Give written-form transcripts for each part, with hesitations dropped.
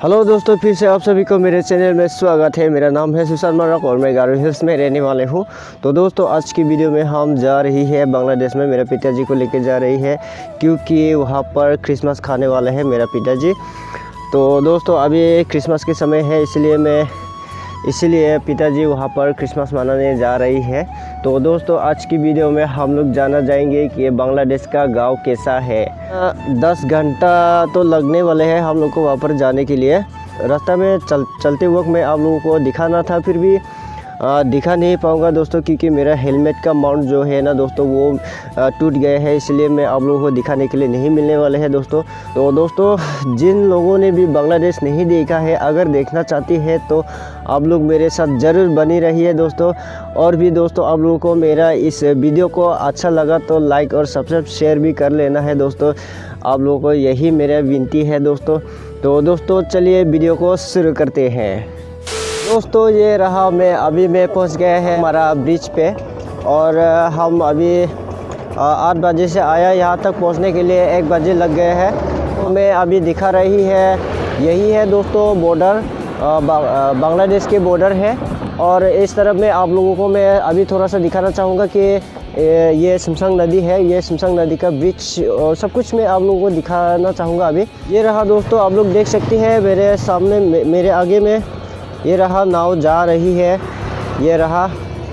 Hello दोस्तों, फिर से आप सभी को मेरे चैनल में स्वागत है। मेरा नाम है सुशांत मरक और मैं गारो हिल्स में रहने वाले हूँ। तो दोस्तों, आज की वीडियो में हम जा रही है बांग्लादेश में। मेरे पिताजी को लेकर जा रही है क्योंकि वहाँ पर क्रिसमस खाने वाले हैं मेरा पिताजी। तो दोस्तों, अभी क्रिसमस के समय है, इसीलिए पिताजी वहाँ पर क्रिसमस मनाने जा रही है। तो दोस्तों, आज की वीडियो में हम लोग जाना जाएंगे कि बांग्लादेश का गांव कैसा है। 10 घंटा तो लगने वाले हैं हम लोग को वहाँ पर जाने के लिए। रास्ता में चलते वक्त मैं आप लोगों को दिखाना था, फिर भी दिखा नहीं पाऊँगा दोस्तों, क्योंकि मेरा हेलमेट का माउंट जो है ना दोस्तों वो टूट गया है, इसलिए मैं आप लोगों को दिखाने के लिए नहीं मिलने वाले हैं दोस्तों। तो दोस्तों, जिन लोगों ने भी बांग्लादेश नहीं देखा है, अगर देखना चाहती है तो आप लोग मेरे साथ ज़रूर बनी रहिए दोस्तों। और भी दोस्तों, आप लोगों को मेरा इस वीडियो को अच्छा लगा तो लाइक और सब्सक्राइब शेयर भी कर लेना है दोस्तों। आप लोगों को यही मेरा विनती है दोस्तों। तो दोस्तों, चलिए वीडियो को शुरू करते हैं। दोस्तों, ये रहा, मैं पहुंच गया है हमारा ब्रिज पे, और हम अभी 8 बजे से आया, यहाँ तक पहुंचने के लिए 1 बजे लग गए हैं। तो मैं अभी दिखा रही है, यही है दोस्तों बॉर्डर, बांग्लादेश के बॉर्डर है। और इस तरफ में आप लोगों को मैं अभी थोड़ा सा दिखाना चाहूँगा कि ये शमशांग नदी है, ये शमशांग नदी का ब्रिज और सब कुछ मैं आप लोगों को दिखाना चाहूँगा अभी। ये रहा दोस्तों, आप लोग देख सकते हैं मेरे सामने, मेरे आगे में ये रहा नाव जा रही है। ये रहा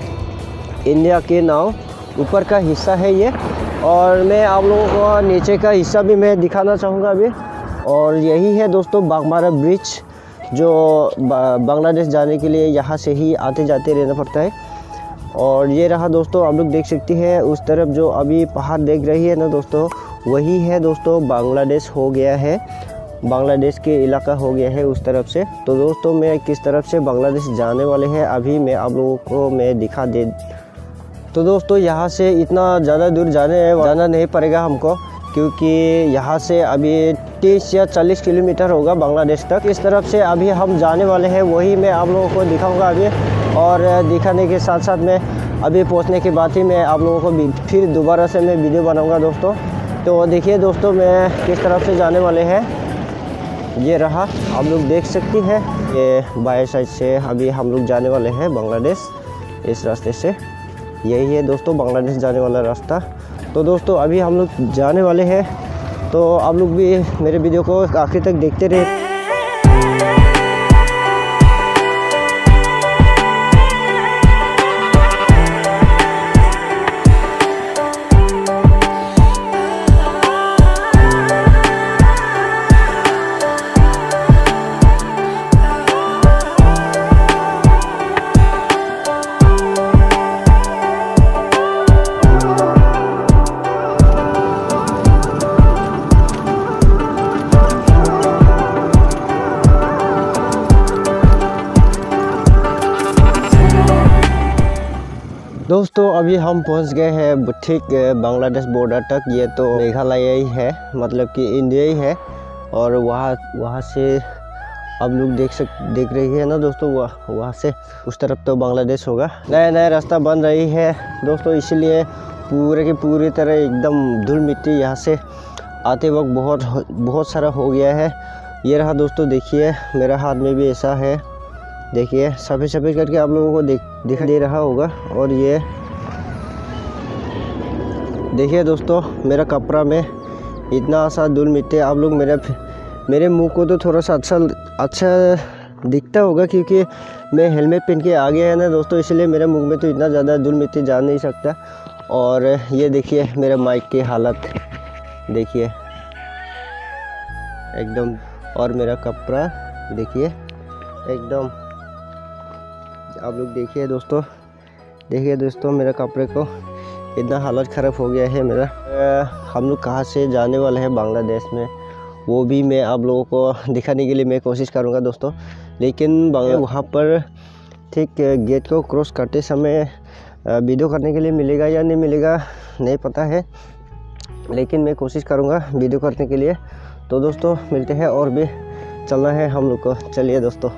इंडिया की नाव, ऊपर का हिस्सा है ये। और मैं आप लोगों को नीचे का हिस्सा भी मैं दिखाना चाहूँगा अभी। और यही है दोस्तों बाघमारा ब्रिज, जो बांग्लादेश जाने के लिए यहाँ से ही आते जाते रहना पड़ता है। और ये रहा दोस्तों, आप लोग देख सकते हैं उस तरफ जो अभी पहाड़ देख रही है ना दोस्तों, वही है दोस्तों बांग्लादेश हो गया है, बांग्लादेश के इलाका हो गया है उस तरफ से। तो दोस्तों, मैं किस तरफ से बांग्लादेश जाने वाले हैं अभी मैं आप लोगों को मैं दिखा दे। तो दोस्तों, यहाँ से इतना ज़्यादा दूर जाना नहीं पड़ेगा हमको, क्योंकि यहाँ से अभी 30 या 40 किलोमीटर होगा बांग्लादेश तक। इस तरफ से अभी हम जाने वाले हैं, वही मैं आप लोगों को दिखाऊंगा अभी। और दिखाने के साथ साथ मैं अभी पहुँचने के बाद ही मैं आप लोगों को फिर दोबारा से मैं वीडियो बनाऊँगा दोस्तों। तो देखिए दोस्तों, मैं किस तरफ से जाने वाले हैं। ये रहा, आप लोग देख सकते हैं, ये बाएं साइड से अभी हम लोग जाने वाले हैं बांग्लादेश, इस रास्ते से। यही है दोस्तों बांग्लादेश जाने वाला रास्ता। तो दोस्तों, अभी हम लोग जाने वाले हैं, तो आप लोग भी मेरे वीडियो को आखिर तक देखते रहे। दोस्तों, अभी हम पहुंच गए हैं ठीक बांग्लादेश बॉर्डर तक। ये तो मेघालय ही है, मतलब कि इंडिया ही है। और वहाँ से आप लोग देख रही है ना दोस्तों, वहाँ से उस तरफ तो बांग्लादेश होगा। नया रास्ता बन रही है दोस्तों, इसीलिए पूरे की पूरी तरह एकदम धूल मिट्टी यहाँ से आते वक्त बहुत सारा हो गया है। ये रहा दोस्तों, देखिए मेरा हाथ में भी ऐसा है, देखिए सफ़ेद सफ़ेद करके आप लोगों को दिखाई दे रहा होगा। और ये देखिए दोस्तों, मेरा कपड़ा में इतना सा धूल मिट्टी, आप लोग मेरे मुंह को तो थोड़ा सा अच्छा दिखता होगा, क्योंकि मैं हेलमेट पहन के आ गया है ना दोस्तों, इसलिए मेरे मुंह में तो इतना ज़्यादा धूल मिट्टी जा नहीं सकता। और ये देखिए मेरा माइक की हालत देखिए एकदम, और मेरा कपड़ा देखिए एकदम, आप लोग देखिए दोस्तों मेरे कपड़े को इतना हालत ख़राब हो गया है मेरा। हम लोग कहाँ से जाने वाले हैं बांग्लादेश में, वो भी मैं आप लोगों को दिखाने के लिए मैं कोशिश करूँगा दोस्तों। लेकिन वहाँ पर ठीक गेट को क्रॉस करते समय वीडियो करने के लिए मिलेगा या नहीं मिलेगा नहीं पता है, लेकिन मैं कोशिश करूँगा वीडियो करने के लिए। तो दोस्तों, मिलते हैं, और भी चलना है हम लोग को। चलिए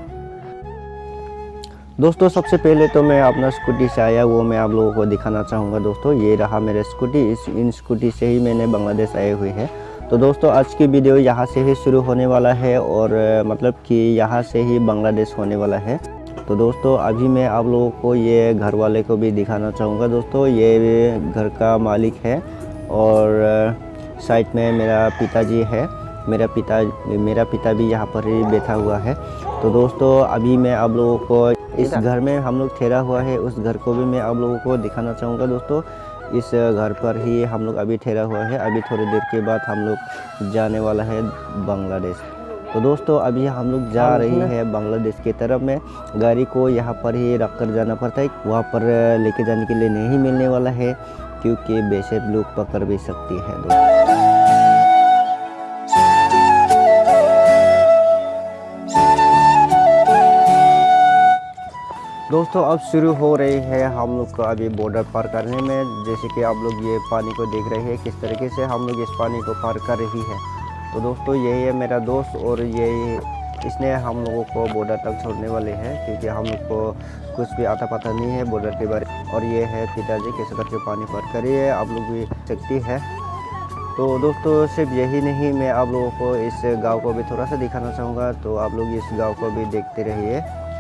दोस्तों, सबसे पहले तो मैं अपना स्कूटी से आया, वो मैं आप लोगों को दिखाना चाहूँगा दोस्तों। ये रहा मेरा स्कूटी, इन स्कूटी से ही मैंने बांग्लादेश आए हुए हैं। तो दोस्तों आज की वीडियो यहाँ से ही शुरू होने वाला है और मतलब कि यहाँ से ही बांग्लादेश होने वाला है। तो दोस्तों अभी मैं आप लोगों को ये घर वाले को भी दिखाना चाहूँगा। दोस्तों ये घर का मालिक है और साइड में मेरा पिताजी है। मेरा पिता भी यहाँ पर ही बैठा हुआ है। तो दोस्तों अभी मैं आप लोगों को इस घर में हम लोग ठहरा हुआ है, उस घर को भी मैं आप लोगों को दिखाना चाहूँगा। दोस्तों इस घर पर ही हम लोग अभी ठहरा हुआ है। अभी थोड़ी देर के बाद हम लोग जाने वाला है बांग्लादेश। तो दोस्तों अभी हम लोग जा रही है बांग्लादेश की तरफ में। गाड़ी को यहाँ पर ही रख कर जाना पड़ता है, वहाँ पर लेके जाने के लिए नहीं मिलने वाला है क्योंकि बेशक लोग पकड़ भी सकती है। दोस्तों अब शुरू हो रही है हम लोग को अभी बॉर्डर पार करने में। जैसे कि आप लोग ये पानी को देख रहे हैं किस तरीके से हम लोग इस पानी को पार कर रही है। तो दोस्तों यही है मेरा दोस्त और इसने हम लोगों को बॉर्डर तक छोड़ने वाले हैं क्योंकि हम लोग को कुछ भी आता पता नहीं है बॉर्डर के बारे में। और ये है पिताजी कैसे करके पानी पार करिए, आप लोग भी सकती है। तो दोस्तों सिर्फ यही नहीं, मैं आप लोगों को इस गाँव को भी थोड़ा सा दिखाना चाहूँगा। तो आप लोग इस गाँव को भी देखते रहिए।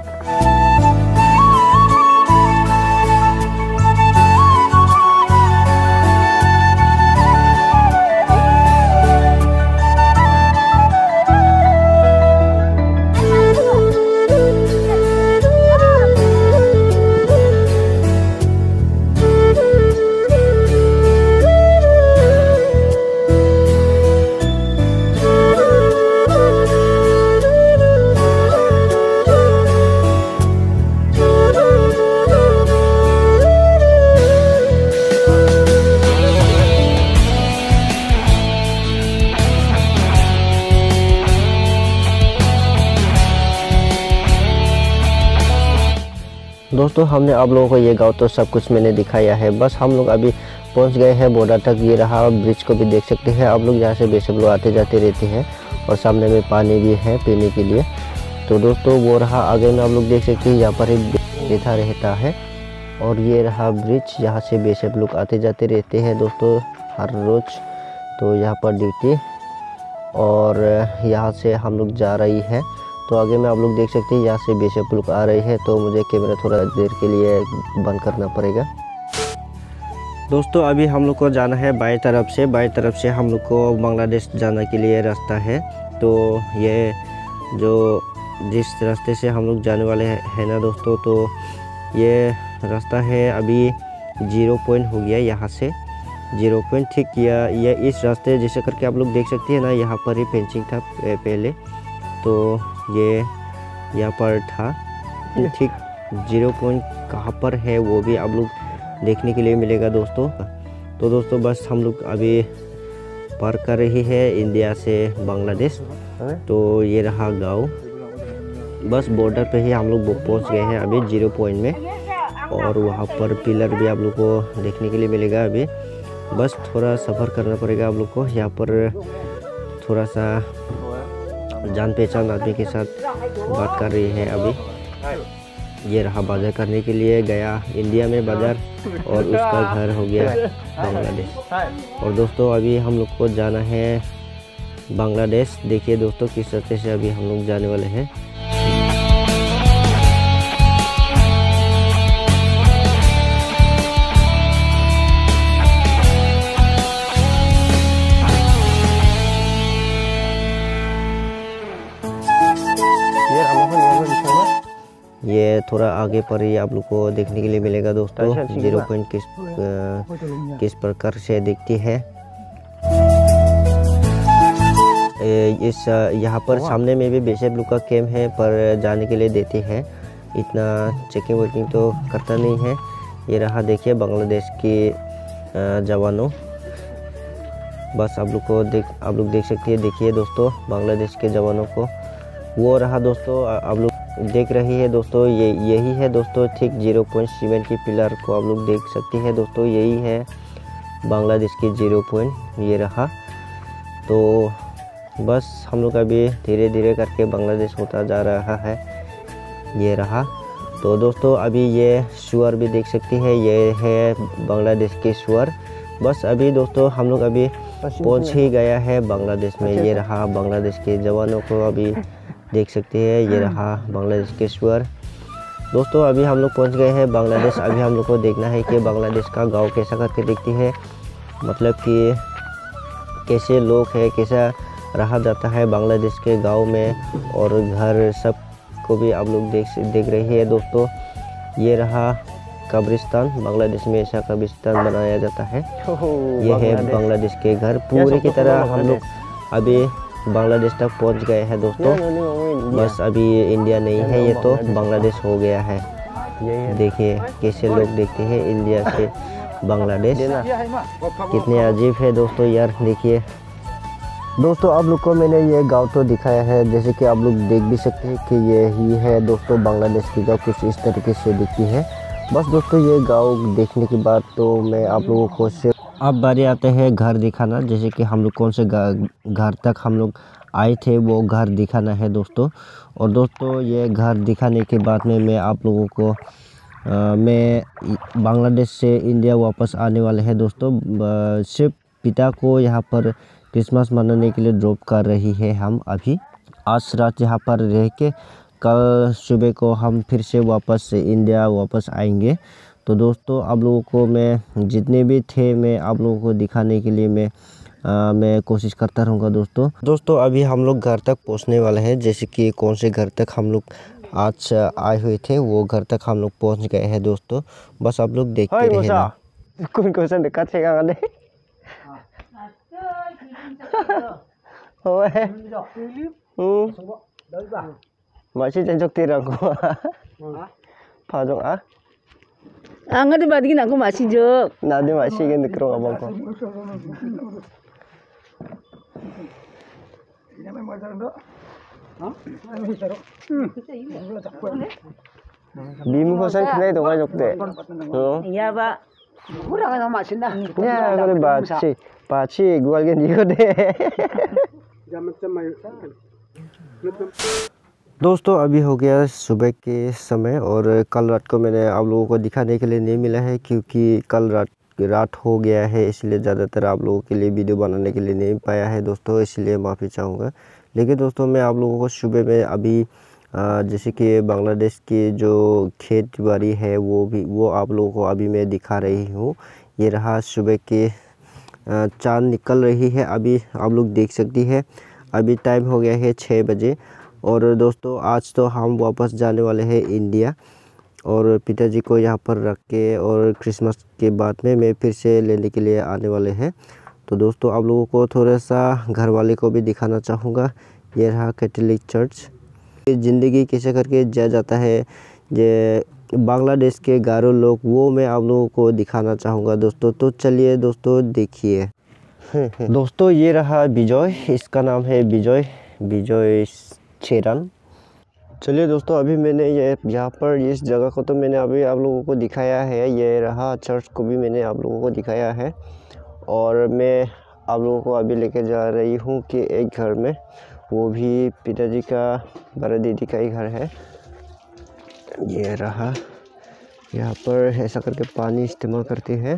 दोस्तों हमने आप लोगों को ये गांव तो सब कुछ मैंने दिखाया है। बस हम लोग अभी पहुंच गए हैं बॉर्डर तक। ये रहा ब्रिज को भी देख सकते हैं आप लोग, यहाँ से बेशक लोग आते जाते रहते हैं और सामने में पानी भी है पीने के लिए। तो दोस्तों वो रहा आगे में आप लोग देख सकते हैं, यहाँ पर ही बैठा रहता है। और ये रहा ब्रिज, यहाँ से बेशक लोग आते जाते रहते हैं दोस्तों हर रोज़। तो यहाँ पर ड्यूटी और यहाँ से हम लोग जा रही है। तो आगे में आप लोग देख सकते हैं यहाँ से बेशक लोग आ रहे हैं। तो मुझे कैमरा थोड़ा देर के लिए बंद करना पड़ेगा। दोस्तों अभी हम लोग को जाना है बाएं तरफ से हम लोग को बांग्लादेश जाने के लिए रास्ता है। तो ये जो जिस रास्ते से हम लोग जाने वाले हैं ना दोस्तों, तो ये रास्ता है अभी 0 पॉइंट हो गया, यहाँ से 0 पॉइंट ठीक किया। ये इस रास्ते जैसे करके आप लोग देख सकते हैं ना, यहाँ पर ही फेंसिंग था पहले। तो ये यहाँ पर था ठीक 0 पॉइंट कहाँ पर है वो भी आप लोग देखने के लिए मिलेगा दोस्तों। तो दोस्तों बस हम लोग अभी पार कर रही है इंडिया से बांग्लादेश। तो ये रहा गांव, बस बॉर्डर पे ही हम लोग पहुँच गए हैं अभी 0 पॉइंट में। और वहाँ पर पिलर भी आप लोग को देखने के लिए मिलेगा। अभी बस थोड़ा सफ़र करना पड़ेगा आप लोग को। यहाँ पर थोड़ा सा जान पहचान आदमी के साथ बात कर रही है अभी। ये रहा बाजार करने के लिए गया इंडिया में बाजार और उसका घर हो गया बांग्लादेश। और दोस्तों अभी हम लोग को जाना है बांग्लादेश। देखिए दोस्तों किस रास्ते से अभी हम लोग जाने वाले हैं। ये थोड़ा आगे पर ही आप लोग को देखने के लिए मिलेगा दोस्तों 0 पॉइंट किस प्रकार से दिखती है। इस यहाँ पर सामने में भी बेशक लोग का कैंप है, पर जाने के लिए देते हैं, इतना चेकिंग वेकिंग तो करता नहीं है। ये रहा देखिए बांग्लादेश के जवानों, बस आप लोग देख सकते हैं। देखिए दोस्तों बांग्लादेश के जवानों को, वो रहा दोस्तों आप लोग देख रही है दोस्तों। यही है दोस्तों ठीक 0 पॉइंट सीमेंट की पिलर को आप लोग देख सकते हैं दोस्तों। यही है बांग्लादेश की 0 पॉइंट, ये रहा। तो बस हम लोग अभी धीरे धीरे करके बांग्लादेश होता जा रहा है, ये रहा। तो दोस्तों अभी ये सुअर भी देख सकती है, ये है बांग्लादेश के सुअर। बस अभी दोस्तों हम लोग अभी पहुंच ही गया है बांग्लादेश में। ये रहा बांग्लादेश के जवानों को अभी देख सकते हैं। ये रहा बांग्लादेश के स्वर। दोस्तों अभी हम लोग पहुंच गए हैं बांग्लादेश। अभी हम लोग को देखना है कि बांग्लादेश का गांव कैसा करके दिखती है, मतलब कि कैसे लोग हैं, कैसा रहा जाता है बांग्लादेश के गांव में, और घर सब को भी आप लोग देख रहे हैं। दोस्तों ये रहा कब्रिस्तान। बांग्लादेश में ऐसा कब्रिस्तान बनाया जाता है। ये है बांग्लादेश के घर। पूरे की तरह हम लोग अभी बांग्लादेश तक पहुंच गए हैं दोस्तों। बस अभी ये इंडिया नहीं है, ये तो बांग्लादेश हो गया है। देखिए कैसे लोग देखते हैं इंडिया से बांग्लादेश, कितने अजीब है दोस्तों यार। देखिए दोस्तों आप लोग को मैंने ये गांव तो दिखाया है, जैसे कि आप लोग देख भी सकते हैं कि ये ही है दोस्तों बांग्लादेश की गांव। कुछ इस तरीके से दिखती है। बस दोस्तों ये गांव देखने के बाद तो मैं आप लोगों को सिर्फ अब बारी आते हैं घर दिखाना, जैसे कि हम लोग कौन से घर तक हम लोग आए थे वो घर दिखाना है दोस्तों। और दोस्तों ये घर दिखाने के बाद में मैं आप लोगों को मैं बांग्लादेश से इंडिया वापस आने वाले हैं दोस्तों। सिर्फ पिता को यहाँ पर क्रिसमस मनाने के लिए ड्रॉप कर रही है हम अभी। आज रात यहाँ पर रह के कल सुबह को हम फिर से वापस इंडिया वापस आएंगे। तो दोस्तों आप लोगों को मैं जितने भी थे मैं आप लोगों को दिखाने के लिए मैं कोशिश करता रहूँगा दोस्तों अभी हम लोग घर तक पहुँचने वाले हैं। जैसे कि कौन से घर तक हम लोग आज आए हुए थे वो घर तक हम लोग पहुँच गए हैं दोस्तों। बस आप लोग देखते रहे ना। कौन देखा थे masih cocok tirang ko pajong Angkat di bagian aku masih jok. Nadi masih kan dikerong abang ko. Bimu ko sang kinai dong ajok te. Iya pak. Kurang ada masih dah. Ya kalau baci gua kan dia deh. दोस्तों अभी हो गया सुबह के समय और कल रात को मैंने आप लोगों को दिखाने के लिए नहीं मिला है, क्योंकि कल रात हो गया है, इसलिए ज़्यादातर आप लोगों के लिए वीडियो बनाने के लिए नहीं पाया है दोस्तों, इसलिए माफ़ी चाहूँगा। लेकिन दोस्तों मैं आप लोगों को सुबह में अभी जैसे कि बांग्लादेश की जो खेत बाड़ी है वो आप लोगों को अभी मैं दिखा रही हूँ। ये रहा सुबह के चाँद निकल रही है अभी आप लोग देख सकती है। अभी टाइम हो गया है 6 बजे। और दोस्तों आज तो हम वापस जाने वाले हैं इंडिया और पिताजी को यहाँ पर रख के और क्रिसमस के बाद में मैं फिर से लेने के लिए आने वाले हैं। तो दोस्तों आप लोगों को थोड़ा सा घर वाले को भी दिखाना चाहूँगा। ये रहा कैथोलिक चर्च। ज़िंदगी कैसे करके जिया जाता है ये बांग्लादेश के गारो लोग, वो मैं आप लोगों को दिखाना चाहूँगा दोस्तों। तो चलिए दोस्तों देखिए। दोस्तों ये रहा विजय, इसका नाम है विजय छेरन। चलिए दोस्तों अभी मैंने यहाँ पर इस जगह को तो मैंने अभी आप लोगों को दिखाया है। ये रहा चर्च को भी मैंने आप लोगों को दिखाया है। और मैं आप लोगों को अभी लेके जा रही हूँ कि एक घर में, वो भी पिताजी का बड़ा दीदी का ही घर है। ये रहा, यहाँ पर ऐसा करके पानी इस्तेमाल करते हैं।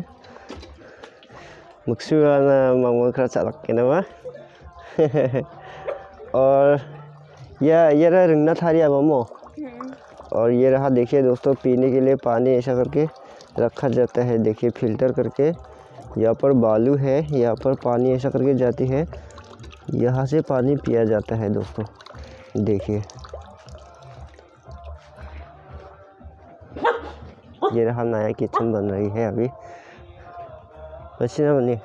और ये रहा रंगना थारिया मामो। और ये रहा देखिए दोस्तों पीने के लिए पानी ऐसा करके रखा जाता है। देखिए फिल्टर करके, यहाँ पर बालू है, यहाँ पर पानी ऐसा करके जाती है, यहाँ से पानी पिया जाता है दोस्तों। देखिए ये रहा नया किचन बन रही है अभी। बच्चे ना बनी।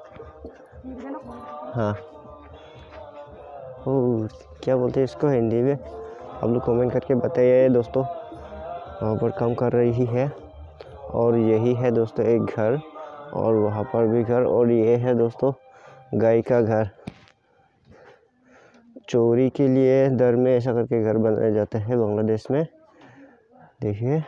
हाँ ओ क्या बोलते हैं इसको हिंदी में, आप लोग कमेंट करके बताइए दोस्तों। वहाँ पर काम कर रही है। और यही है दोस्तों एक घर, और वहाँ पर भी घर, और ये है दोस्तों गाय का घर। चोरी के लिए दर में ऐसा करके घर बनाया जाता है बांग्लादेश में। देखिए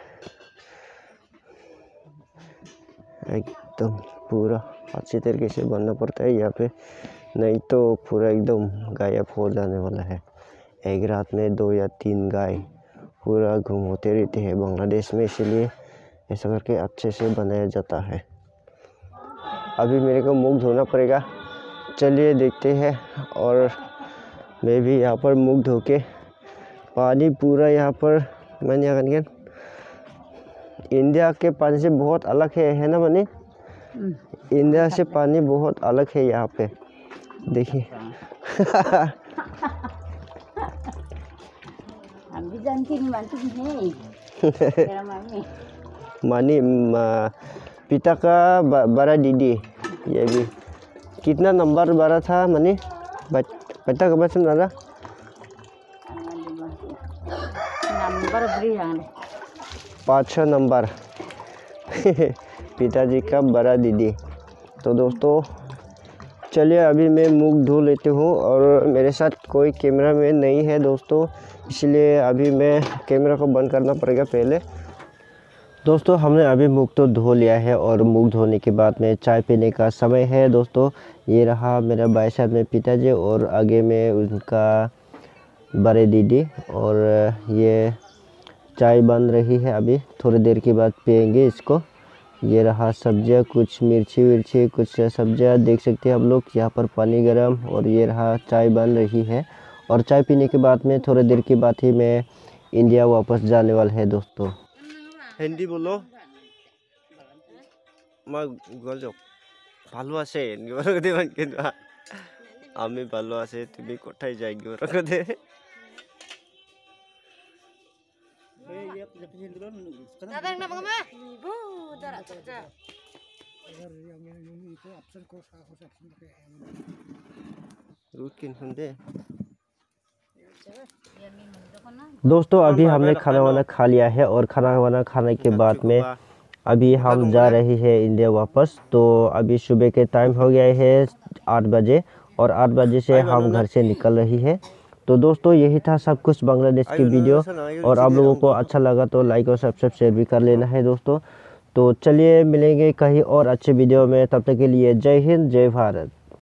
एकदम पूरा अच्छी तरीके से बनना पड़ता है यहाँ पे, नहीं तो पूरा एकदम गायब हो जाने वाला है। एक रात में 2 या 3 गाय पूरा घूम होते रहते हैं बांग्लादेश में, इसलिए ऐसा करके अच्छे से बनाया जाता है। अभी मेरे को मुंह धोना पड़ेगा चलिए देखते हैं। और मैं भी यहाँ पर मुँह धो के, पानी पूरा यहाँ पर मैंने इंडिया के पानी से बहुत अलग है ना मनी? इंडिया से पानी बहुत अलग है यहाँ पे, देखिए। हम भी जानती नहीं मानती नहीं तेरा मामी मानी पिता का बड़ा दीदी, ये भी कितना नंबर बड़ा था मनी? पता कब से दादा? नंबर बड़ी जान 5-6 नंबर। पिताजी का बड़ा दीदी। तो दोस्तों चलिए अभी मैं मुँह धो लेती हूँ, और मेरे साथ कोई कैमरा मैन नहीं है दोस्तों, इसलिए अभी मैं कैमरा को बंद करना पड़ेगा पहले। दोस्तों हमने अभी मुँह तो धो लिया है, और मुँह धोने के बाद में चाय पीने का समय है दोस्तों। ये रहा मेरा बाएं साइड में पिताजी, और आगे में उनका बड़े दीदी, और ये चाय बन रही है, अभी थोड़ी देर के बाद पियेंगे इसको। ये रहा सब्जियां, कुछ मिर्ची विर्ची, कुछ सब्जियां देख सकते हैं आप लोग। यहाँ पर पानी गरम, और ये रहा चाय बन रही है। और चाय पीने के बाद में थोड़ी देर के बाद ही मैं इंडिया वापस जाने वाला है दोस्तों। हिंदी बोलो। मैं गल जो ভালো আছে নিবরকদে কিন্তু আমি ভালো আছে, তুমি কোথায় যাই নিবরকদে? दोस्तों अभी हमने खाना वाना खा लिया है, और खाना वाना खाने के बाद में अभी हम जा रहे हैं इंडिया वापस। तो अभी सुबह के टाइम हो गया है 8 बजे, और 8 बजे से हम घर से निकल रही है। तो दोस्तों यही था सब कुछ बांग्लादेश की वीडियो, और आप लोगों को अच्छा लगा तो लाइक और सब्सक्राइब शेयर भी कर लेना है दोस्तों। तो चलिए मिलेंगे कहीं और अच्छे वीडियो में, तब तक के लिए जय हिंद जय भारत।